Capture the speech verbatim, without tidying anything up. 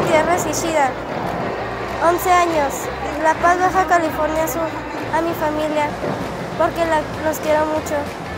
Gutiérrez y Shida, once años, La Paz, Baja California Sur, a mi familia, porque la, los quiero mucho.